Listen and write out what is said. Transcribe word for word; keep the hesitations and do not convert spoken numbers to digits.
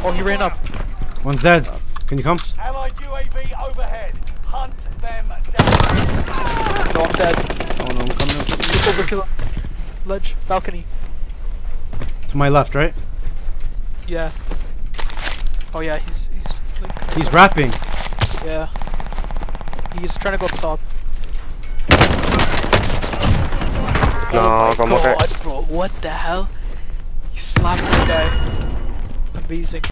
Oh, he ran up. One's dead. Can you come? Allied U A V overhead. Hunt them down. No, I'm dead. Oh no, I'm coming up. Look over, kill him. Ledge, balcony. To my left, right? Yeah. Oh yeah, he's he's like. He's rapping. Yeah. He's trying to go up top. No, oh my como que- god, bro, what the hell? He slapped the guy. Amazing.